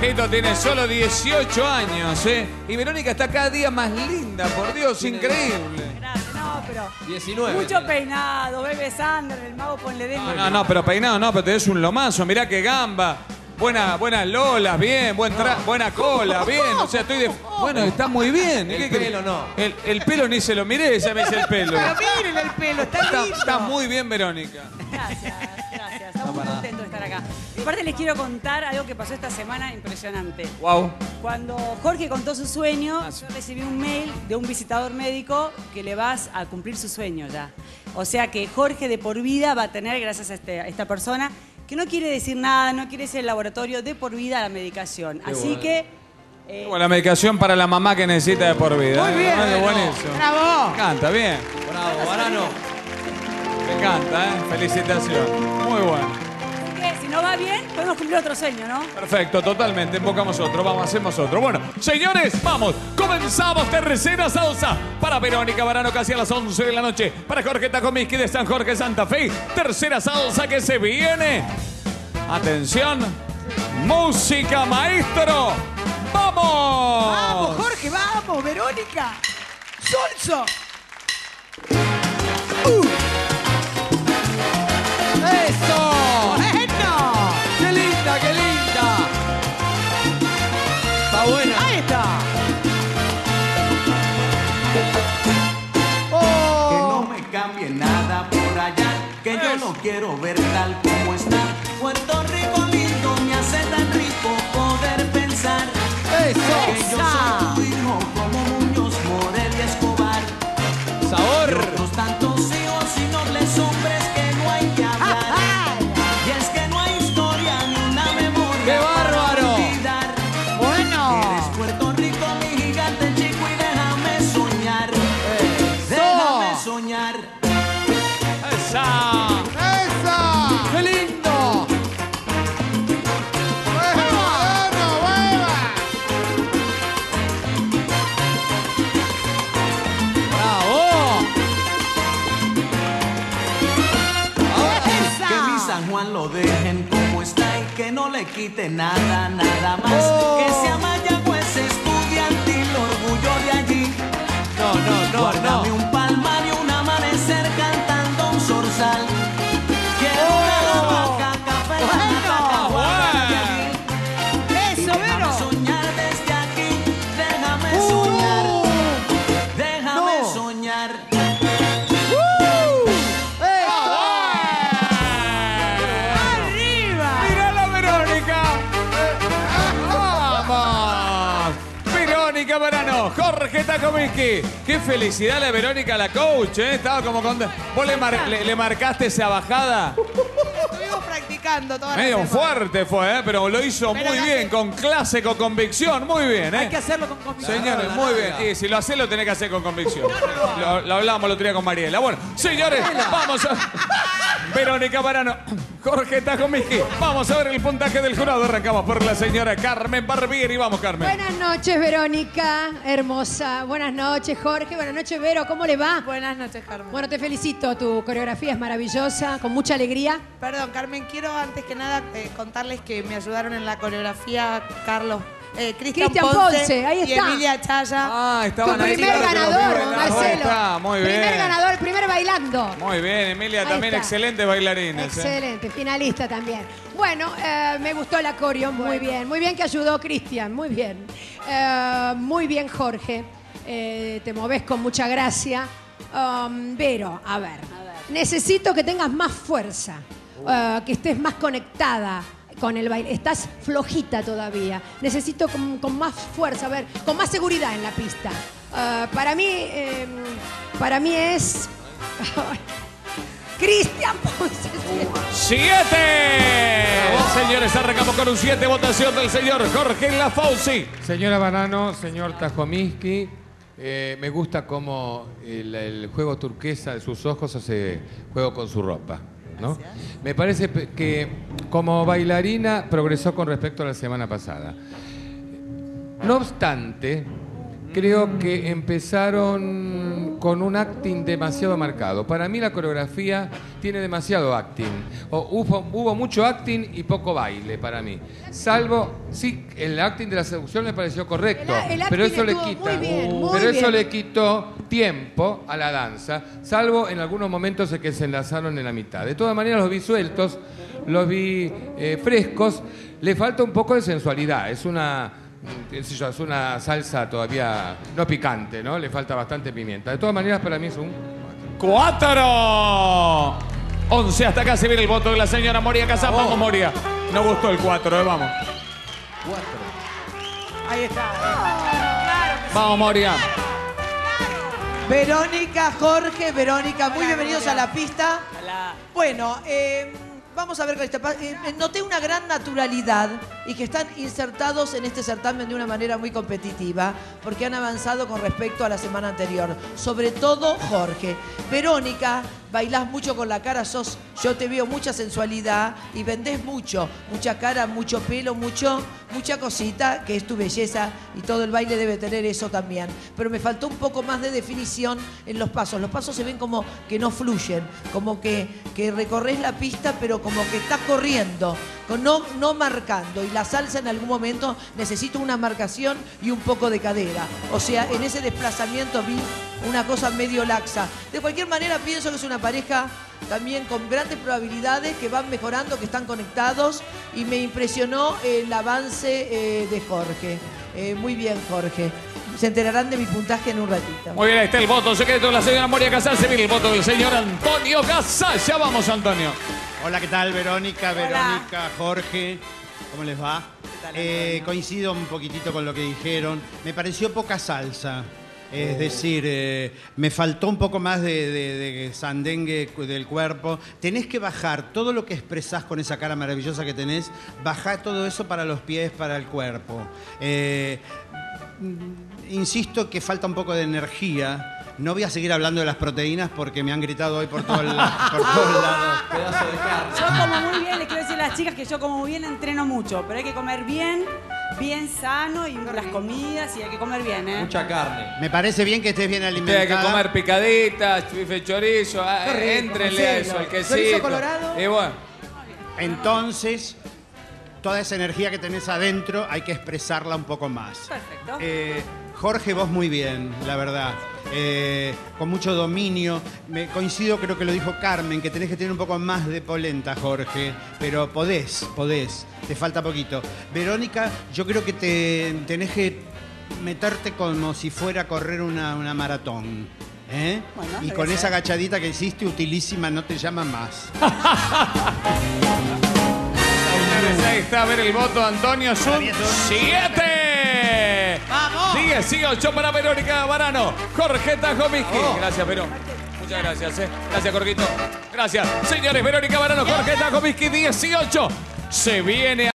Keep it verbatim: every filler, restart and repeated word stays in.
Jorgito tiene solo dieciocho años, ¿eh? Y Verónica está cada día más linda, por Dios, increíble. Gracias, no, pero... diecinueve. Mucho tiene. Peinado, bebé Sander, el mago ponle de... No, no, no, pero peinado no, pero tenés un lomazo, mirá qué gamba. Buena, buenas lolas, bien, buen tra buena cola, bien. O sea, estoy de... Bueno, está muy bien. El ¿Qué, pelo no. El, el pelo ni se lo miré, ya me dice el pelo. Pero miren el pelo, está Está, lindo. está muy bien, Verónica. Gracias, gracias. Estamos muy contentos de estar acá. Y aparte les quiero contar algo que pasó esta semana impresionante. Wow. Cuando Jorge contó su sueño, yo recibí un mail de un visitador médico que le vas a cumplir su sueño ya. O sea que Jorge de por vida va a tener, gracias a, este, a esta persona, que no quiere decir nada, no quiere ser el laboratorio, de por vida la medicación. Qué Así bueno. que... Eh, Bueno, la medicación para la mamá que necesita de por vida. Muy bien. Ah, qué buenísimo. ¡Bravo! Me encanta, bien. Bravo, Varano. Me encanta, ¿eh? Felicitación. Muy bueno. Así que si no va bien, podemos cumplir otro sueño, ¿no? Perfecto, totalmente. Invocamos otro, vamos, hacemos otro. Bueno, señores, vamos. Comenzamos tercera salsa para Verónica Varano casi a las once de la noche. Para Jorge Tacomiski de San Jorge Santa Fe. Tercera salsa que se viene. Atención. Música, maestro. ¡Vamos! ¡Vamos, Jorge! ¡Vamos, Verónica! ¡Solso! Uh. ¡Eso! ¡Bueno! ¡Qué linda, qué linda! Está buena. ¡Ahí está! Que ¡Oh! no me cambie nada por allá, que yo no quiero ver tal como está. Puerto Rico lindo, me hace tan rico poder pensar ¡Eso! que yo soy tu hijo como Muñoz, Morel y Escobar. ¡Sabor! Otros tantos hijos y nobles hombres que no hay que hablar. Y es que no hay historia ni una memoria ¡Qué para bárbaro! olvidar. ¡Bueno! Eres Puerto Rico, mi gigante chico, y déjame soñar. Déjame soñar. ¡Esa! ¡Esa! ¡Qué lindo! ¡Bueno, bueno! ¡Bravo! Ahora sí. ¡Esa! Que mi San Juan lo dejen como está y que no le quite nada, nada más. Oh. Que sea Mayagüez estudiantil, orgullo de allí. No, no, no, Guárdame no. un palmar y un amanecer cantando un zorzal. Quiero Oh. una vaca, café, Bueno. nata, guárdame de allí. ¡Eso, Déjame Vero! soñar desde aquí, déjame Uh. soñar, déjame No. soñar. ¡Uh! ¡Eso! ¡Arriba! ¡Mira la Verónica! ¡Vamos! Verónica Varano, Jorge Tacomiski. Qué felicidad la Verónica, la coach, ¿eh? Estaba como con... ¿Vos le, mar- le- le marcaste esa bajada? Estuvimos practicando toda la Medio semana. fuerte fue, ¿eh? Pero lo hizo Pero muy lo bien, hace- con clase, con convicción. Muy bien, Hay ¿eh? que hacerlo con convicción. Señores, muy bien. Y si lo haces, lo tenés que hacer con convicción. Lo, lo hablamos el otro día con Mariela. Bueno, señores, vamos a... Verónica Varano, Jorge Tacomiski. Vamos a ver el puntaje del jurado. Arrancamos por la señora Carmen Barbieri. Vamos, Carmen. Buenas noches, Verónica, hermosa. Buenas noches, Jorge. Buenas noches, Vero. ¿Cómo le va? Buenas noches, Carmen. Bueno, te felicito. Tu coreografía es maravillosa, con mucha alegría. Perdón, Carmen, quiero antes que nada eh, contarles que me ayudaron en la coreografía Carlos, eh, Cristian Cristian Ponce, Ponce, ahí y está. Emilia Chaya. Ah, Tu estaban ahí. primer claro, ganador, los primeros ganadores. Marcelo. Está, muy bien. Primer ganador, primer bailando. Muy bien, Emilia Ahí también está. excelente bailarines. ¿eh? Excelente, finalista también. Bueno, eh, me gustó la coreo, muy bien. Muy bien que ayudó Cristian, muy bien. Eh, muy bien, Jorge. Eh, te moves con mucha gracia. Um, Vero, a ver. Necesito que tengas más fuerza, eh, que estés más conectada con el baile. Estás flojita todavía. Necesito con, con más fuerza, a ver, con más seguridad en la pista. Eh, para mí, eh, para mí es... Cristian Ponce. ¡Siete! Señores, arrancamos con un siete. Votación del señor Jorge Lafauci. Señora Varano, señor Tajomiski, eh, me gusta cómo el, el juego turquesa de sus ojos hace juego con su ropa, ¿no? Me parece pe- que como bailarina progresó con respecto a la semana pasada. No obstante, creo que empezaron con un acting demasiado marcado. Para mí la coreografía tiene demasiado acting. O hubo, hubo mucho acting y poco baile para mí. Salvo, sí, el acting de la seducción me pareció correcto, El- el pero acting eso le estuvo quita, muy bien, muy pero eso bien. le quitó tiempo a la danza, salvo en algunos momentos en que se enlazaron en la mitad. De todas maneras los vi sueltos, los vi eh, frescos. Le falta un poco de sensualidad. Es una qué sé yo, es una salsa todavía no picante, ¿no? Le falta bastante pimienta. De todas maneras, para mí es un... ¡Cuatro! once hasta acá se viene el voto de la señora Moria Kazan. Vamos, Moria. No gustó el cuatro, eh, vamos. Ahí está. Vamos, Moria. Verónica, Jorge, Verónica, muy bienvenidos a la pista. Hola. Bueno, eh, vamos a ver con esta pa- eh, noté una gran naturalidad y que están insertados en este certamen de una manera muy competitiva porque han avanzado con respecto a la semana anterior. Sobre todo Jorge. Verónica, bailás mucho con la cara, sos, yo te veo mucha sensualidad y vendés mucho, mucha cara, mucho pelo, mucho, mucha cosita, que es tu belleza y todo el baile debe tener eso también. Pero me faltó un poco más de definición en los pasos. Los pasos se ven como que no fluyen, como que, que recorres la pista, pero como que estás corriendo, con- no, no marcando. Y la salsa en algún momento necesita una marcación y un poco de cadera. O sea, en ese desplazamiento vi una cosa medio laxa. De cualquier manera, pienso que es una pareja también con grandes probabilidades, que van mejorando, que están conectados, y me impresionó el avance eh, de Jorge. Eh, muy bien, Jorge. Se enterarán de mi puntaje en un ratito. Muy bien, ahí está el voto secreto de la señora Moria Kazan. Se viene el voto del señor Antonio Kazan. Ya vamos, Antonio. Hola, ¿qué tal? Verónica, Verónica, Jorge. ¿Cómo les va? Eh, coincido un poquitito con lo que dijeron. Me pareció poca salsa. Es decir, eh, me faltó un poco más de, de, de sandengue del cuerpo. Tenés que bajar todo lo que expresás con esa cara maravillosa que tenés. Bajá todo eso para los pies, para el cuerpo. Eh, insisto que falta un poco de energía. No voy a seguir hablando de las proteínas porque me han gritado hoy por, todo el- por todos lados. Pedazo de carne. Yo como muy bien, les quiero decir a las chicas que yo como muy bien entreno mucho, pero hay que comer bien, bien sano y las comidas y hay que comer bien, ¿eh? Mucha carne. Me parece bien que estés bien Usted alimentada. hay que comer picaditas, bife chorizo. ah, Qué rico, Éntrenle a Marcelo. eso, el quesito. Chorizo colorado. Y bueno. Entonces, toda esa energía que tenés adentro hay que expresarla un poco más. Perfecto. Eh, Jorge, vos muy bien, la verdad. Eh, con mucho dominio. Me coincido, creo que lo dijo Carmen, que tenés que tener un poco más de polenta, Jorge. Pero podés, podés. Te falta poquito. Verónica, yo creo que te tenés que meterte como si fuera a correr una, una maratón. ¿eh? Bueno, y lo con voy a esa hacer. agachadita que hiciste, utilísima, no te llama más. Señores, ahí está, a ver el voto, Antonio. Son siete. ¡Vamos! dieciocho para Verónica Barano. Jorge Tajomiski. Gracias, Verón. Muchas gracias, eh. Gracias, Jorgito. Gracias. Señores, Verónica Barano, Jorge Tajomiski, dieciocho. Se viene